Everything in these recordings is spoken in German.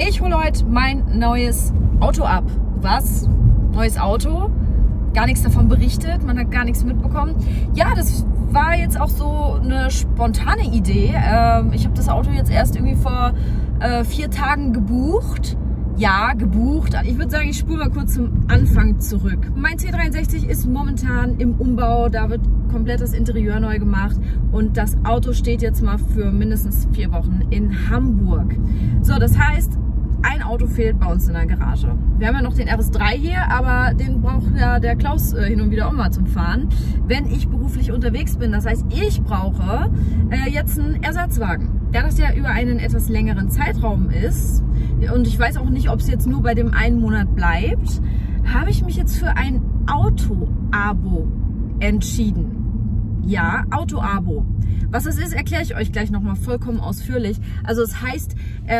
Ich hole heute mein neues Auto ab. Was? Neues Auto? Gar nichts davon berichtet, man hat gar nichts mitbekommen. Ja, das war jetzt auch so eine spontane Idee. Ich habe das Auto jetzt erst irgendwie vor 4 Tagen gebucht. Ja, gebucht. Ich würde sagen, ich spule mal kurz zum Anfang zurück. Mein C63 ist momentan im Umbau. Da wird komplett das Interieur neu gemacht. Und das Auto steht jetzt mal für mindestens 4 Wochen in Hamburg. So, das heißt, ein Auto fehlt bei uns in der Garage. Wir haben ja noch den RS3 hier, aber den braucht ja der Klaus hin und wieder auch mal zum Fahren, wenn ich beruflich unterwegs bin. Das heißt, ich brauche jetzt einen Ersatzwagen. Da das ja über einen etwas längeren Zeitraum ist und ich weiß auch nicht, ob es jetzt nur bei dem einen Monat bleibt, habe ich mich jetzt für ein Auto-Abo entschieden. Ja, Auto-Abo. Was das ist, erkläre ich euch gleich nochmal vollkommen ausführlich. Also es heißt,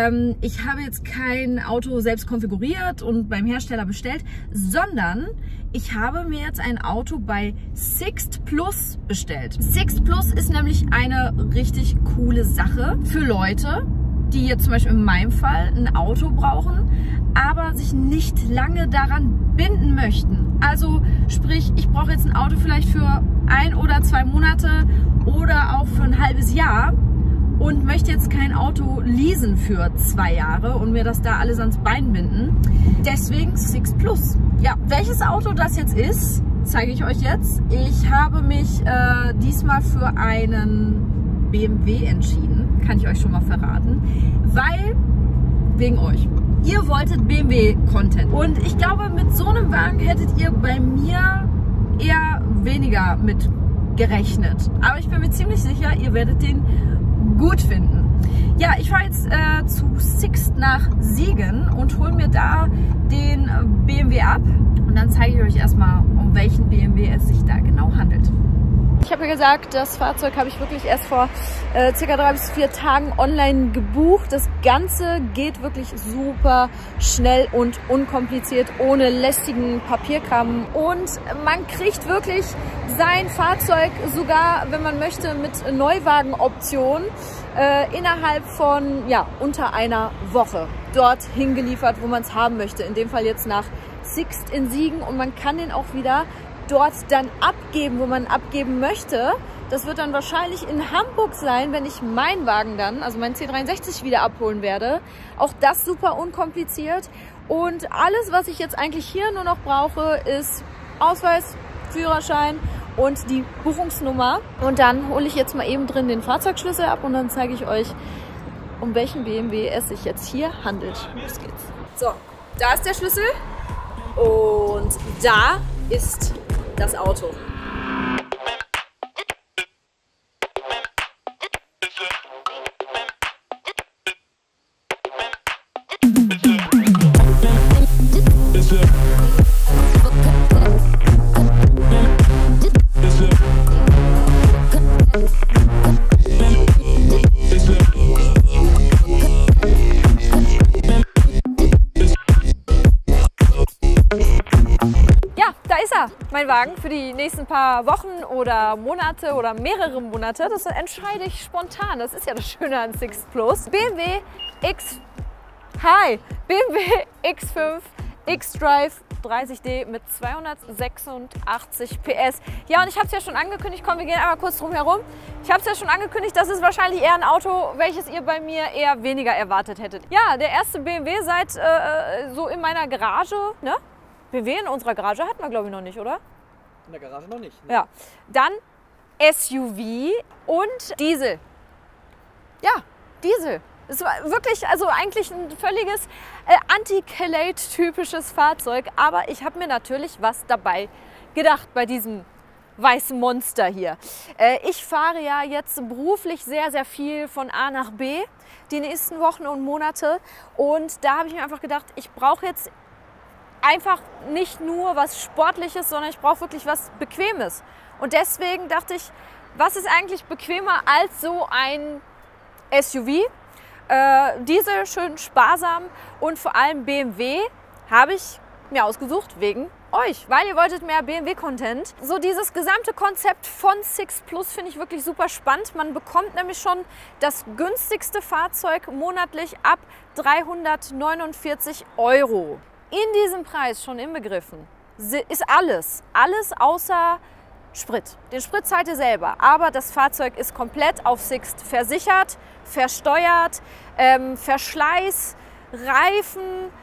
ich habe jetzt kein Auto selbst konfiguriert und beim Hersteller bestellt, sondern ich habe mir jetzt ein Auto bei Sixt Plus bestellt. Sixt Plus ist nämlich eine richtig coole Sache für Leute, die jetzt zum Beispiel in meinem Fall ein Auto brauchen, aber sich nicht lange daran binden möchten. Also sprich, ich brauche jetzt ein Auto vielleicht für 1 oder 2 Monate oder auch für ein halbes Jahr und möchte jetzt kein Auto leasen für 2 Jahre und mir das da alles ans Bein binden. Deswegen Sixt Plus. Ja, welches Auto das jetzt ist, zeige ich euch jetzt. Ich habe mich diesmal für einen BMW entschieden, kann ich euch schon mal verraten, weil wegen euch. Ihr wolltet BMW-Content und ich glaube, mit so einem Wagen hättet ihr bei mir eher weniger mit gerechnet. Aber ich bin mir ziemlich sicher, ihr werdet den gut finden. Ja, ich fahre jetzt zu Sixt nach Siegen und hole mir da den BMW ab. Und dann zeige ich euch erstmal, um welchen BMW es sich da genau handelt. Ich habe ja gesagt, das Fahrzeug habe ich wirklich erst vor ca. 3 bis 4 Tagen online gebucht. Das Ganze geht wirklich super schnell und unkompliziert, ohne lästigen Papierkram. Und man kriegt wirklich sein Fahrzeug sogar, wenn man möchte, mit Neuwagenoption innerhalb von unter einer Woche dort hingeliefert, wo man es haben möchte. In dem Fall jetzt nach Sixt in Siegen und man kann den auch wieder dort dann abgeben, wo man abgeben möchte. Das wird dann wahrscheinlich in Hamburg sein, wenn ich meinen Wagen dann, also meinen C63 wieder abholen werde. Auch das super unkompliziert. Und alles, was ich jetzt eigentlich hier nur noch brauche, ist Ausweis, Führerschein und die Buchungsnummer. Und dann hole ich jetzt mal eben drin den Fahrzeugschlüssel ab und dann zeige ich euch, um welchen BMW es sich jetzt hier handelt. Los geht's. So, da ist der Schlüssel und da ist das Auto. Mein Wagen für die nächsten paar Wochen oder Monate oder mehrere Monate, das entscheide ich spontan. Das ist ja das Schöne an Sixt Plus. BMW X5 X-Drive 30D mit 286 PS. Ja, und ich habe es ja schon angekündigt, komm, wir gehen einmal kurz drum herum. Ich habe es ja schon angekündigt, das ist wahrscheinlich eher ein Auto, welches ihr bei mir eher weniger erwartet hättet. Ja, der erste BMW seit so in meiner Garage, ne? BMW in unserer Garage hatten wir, glaube ich, noch nicht, oder? In der Garage noch nicht. Ne? Ja. Dann SUV und Diesel. Ja, Diesel. Es war wirklich, also eigentlich ein völliges Anti-Calade-typisches Fahrzeug. Aber ich habe mir natürlich was dabei gedacht bei diesem weißen Monster hier. Ich fahre ja jetzt beruflich sehr, sehr viel von A nach B die nächsten Wochen und Monate. Und da habe ich mir einfach gedacht, ich brauche jetzt einfach nicht nur was Sportliches, sondern ich brauche wirklich was Bequemes. Und deswegen dachte ich, was ist eigentlich bequemer als so ein SUV? Diesel schön sparsam und vor allem BMW habe ich mir ausgesucht wegen euch, weil ihr wolltet mehr BMW-Content. So dieses gesamte Konzept von Sixt Plus finde ich wirklich super spannend. Man bekommt nämlich schon das günstigste Fahrzeug monatlich ab 349 €. In diesem Preis schon inbegriffen ist alles außer Sprit. Den Sprit zahlt ihr selber, aber das Fahrzeug ist komplett auf Sixt versichert, versteuert, Verschleiß, Reifen,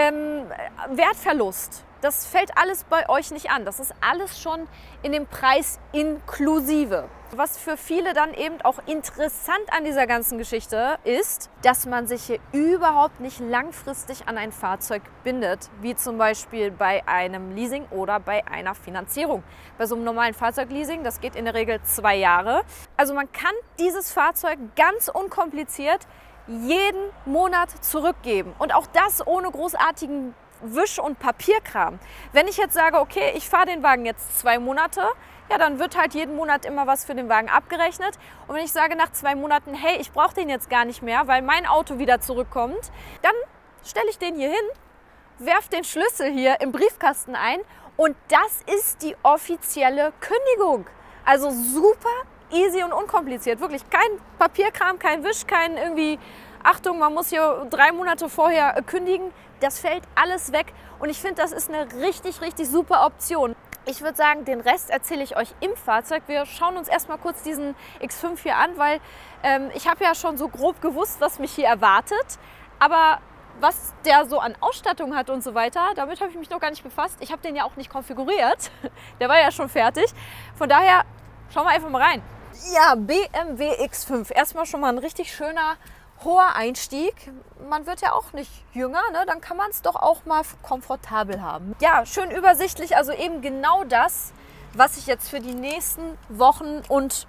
Wertverlust. Das fällt alles bei euch nicht an. Das ist alles schon in dem Preis inklusive. Was für viele dann eben auch interessant an dieser ganzen Geschichte ist, dass man sich hier überhaupt nicht langfristig an ein Fahrzeug bindet, wie zum Beispiel bei einem Leasing oder bei einer Finanzierung. Bei so einem normalen Fahrzeugleasing, das geht in der Regel 2 Jahre. Also man kann dieses Fahrzeug ganz unkompliziert jeden Monat zurückgeben und auch das ohne großartigen Wisch- und Papierkram. Wenn ich jetzt sage, okay, ich fahre den Wagen jetzt 2 Monate, ja, dann wird halt jeden Monat immer was für den Wagen abgerechnet. Und wenn ich sage nach 2 Monaten, hey, ich brauche den jetzt gar nicht mehr, weil mein Auto wieder zurückkommt, dann stelle ich den hier hin, werfe den Schlüssel hier im Briefkasten ein und das ist die offizielle Kündigung. Also super easy und unkompliziert. Wirklich kein Papierkram, kein Wisch, kein irgendwie, Achtung, man muss hier 3 Monate vorher kündigen. Das fällt alles weg und ich finde, das ist eine richtig, richtig super Option. Ich würde sagen, den Rest erzähle ich euch im Fahrzeug. Wir schauen uns erstmal kurz diesen X5 hier an, weil ich habe ja schon so grob gewusst, was mich hier erwartet. Aber was der so an Ausstattung hat und so weiter, damit habe ich mich noch gar nicht befasst. Ich habe den ja auch nicht konfiguriert. Der war ja schon fertig. Von daher schauen wir einfach mal rein. Ja, BMW X5. Erstmal schon mal ein richtig schöner hoher Einstieg. Man wird ja auch nicht jünger, ne? Dann kann man es doch auch mal komfortabel haben. Ja, schön übersichtlich, also eben genau das, was ich jetzt für die nächsten Wochen und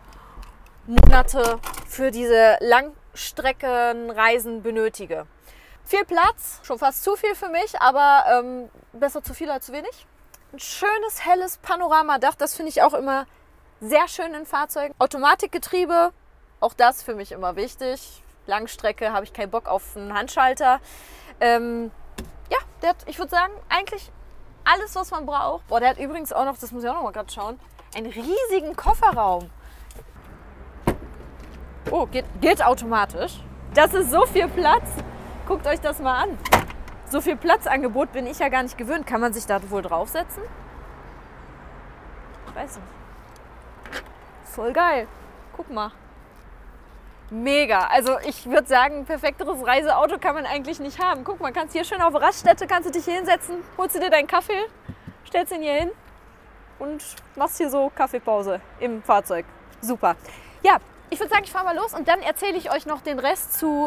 Monate für diese Langstreckenreisen benötige. Viel Platz, schon fast zu viel für mich, aber besser zu viel als zu wenig. Ein schönes, helles Panoramadach, das finde ich auch immer sehr schön in Fahrzeugen. Automatikgetriebe, auch das für mich immer wichtig. Langstrecke habe ich keinen Bock auf einen Handschalter. Ja, der hat, ich würde sagen, eigentlich alles, was man braucht. Boah, der hat übrigens auch noch, das muss ich auch noch mal gerade schauen, einen riesigen Kofferraum. Oh, geht automatisch. Das ist so viel Platz. Guckt euch das mal an. So viel Platzangebot bin ich ja gar nicht gewöhnt. Kann man sich da wohl draufsetzen? Ich weiß nicht. Voll geil. Guck mal. Mega. Also ich würde sagen, ein perfekteres Reiseauto kann man eigentlich nicht haben. Guck mal, kannst hier schön auf Raststätte, kannst du dich hier hinsetzen, holst du dir deinen Kaffee, stellst ihn hier hin und machst hier so Kaffeepause im Fahrzeug. Super. Ja, ich würde sagen, ich fahre mal los und dann erzähle ich euch noch den Rest zu...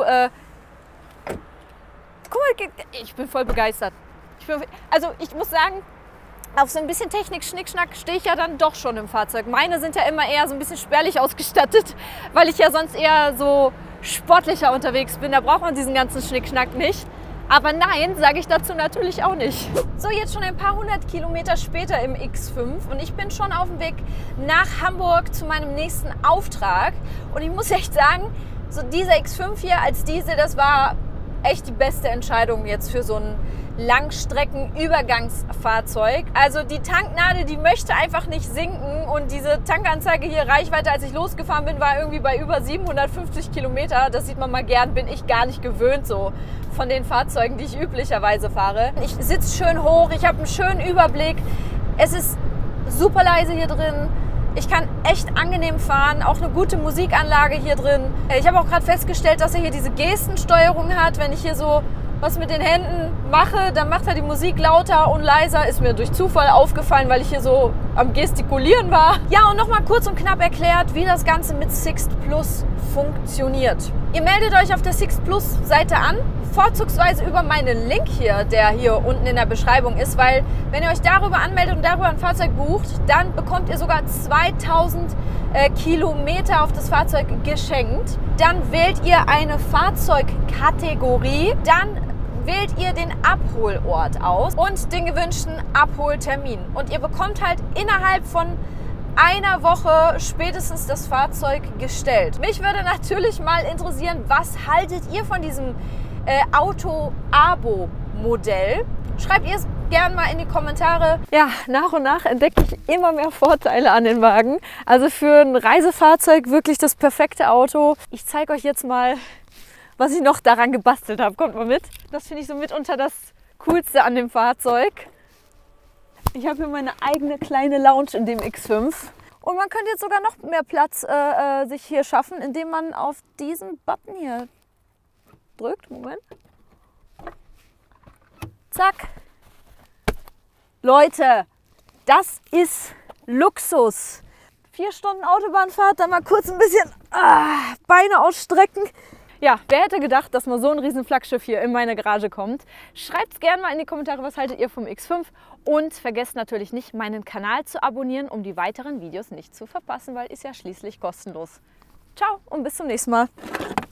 Guck mal, ich bin voll begeistert. Also ich muss sagen, auf so ein bisschen Technik, Schnickschnack stehe ich ja dann doch schon im Fahrzeug. Meine sind ja immer eher so ein bisschen spärlich ausgestattet, weil ich ja sonst eher so sportlicher unterwegs bin. Da braucht man diesen ganzen Schnickschnack nicht. Aber nein, sage ich dazu natürlich auch nicht. So, jetzt schon ein paar 100 Kilometer später im X5 und ich bin schon auf dem Weg nach Hamburg zu meinem nächsten Auftrag. Und ich muss echt sagen, so dieser X5 hier als Diesel, das war echt die beste Entscheidung jetzt für so ein Langstreckenübergangsfahrzeug. Also die Tanknadel, die möchte einfach nicht sinken und diese Tankanzeige hier, Reichweite, als ich losgefahren bin, war irgendwie bei über 750 Kilometer. Das sieht man mal gern, bin ich gar nicht gewöhnt so von den Fahrzeugen, die ich üblicherweise fahre. Ich sitze schön hoch, ich habe einen schönen Überblick. Es ist super leise hier drin. Ich kann echt angenehm fahren, auch eine gute Musikanlage hier drin. Ich habe auch gerade festgestellt, dass er hier diese Gestensteuerung hat. Wenn ich hier so was mit den Händen mache, dann macht er die Musik lauter und leiser. Ist mir durch Zufall aufgefallen, weil ich hier so am Gestikulieren war. Ja, und nochmal kurz und knapp erklärt, wie das Ganze mit Sixt Plus funktioniert. Ihr meldet euch auf der Sixt Plus Seite an, vorzugsweise über meinen Link hier, der hier unten in der Beschreibung ist, weil wenn ihr euch darüber anmeldet und darüber ein Fahrzeug bucht, dann bekommt ihr sogar 2000 Kilometer auf das Fahrzeug geschenkt. Dann wählt ihr eine Fahrzeugkategorie, dann wählt ihr den Abholort aus und den gewünschten Abholtermin. Und ihr bekommt halt innerhalb von einer Woche spätestens das Fahrzeug gestellt. Mich würde natürlich mal interessieren, was haltet ihr von diesem Auto-Abo Modell? Schreibt ihr es gerne mal in die Kommentare. Ja, nach und nach entdecke ich immer mehr Vorteile an den Wagen. Also für ein Reisefahrzeug wirklich das perfekte Auto. Ich zeige euch jetzt mal, was ich noch daran gebastelt habe. Kommt mal mit. Das finde ich so mitunter das Coolste an dem Fahrzeug. Ich habe hier meine eigene kleine Lounge in dem X5. Und man könnte jetzt sogar noch mehr Platz sich hier schaffen, indem man auf diesen Button hier drückt. Moment. Zack. Leute, das ist Luxus. 4 Stunden Autobahnfahrt, dann mal kurz ein bisschen Beine ausstrecken. Ja, wer hätte gedacht, dass mal so ein riesen Flaggschiff hier in meine Garage kommt? Schreibt es gerne mal in die Kommentare, was haltet ihr vom X5? Und vergesst natürlich nicht, meinen Kanal zu abonnieren, um die weiteren Videos nicht zu verpassen, weil ist ja schließlich kostenlos. Ciao und bis zum nächsten Mal.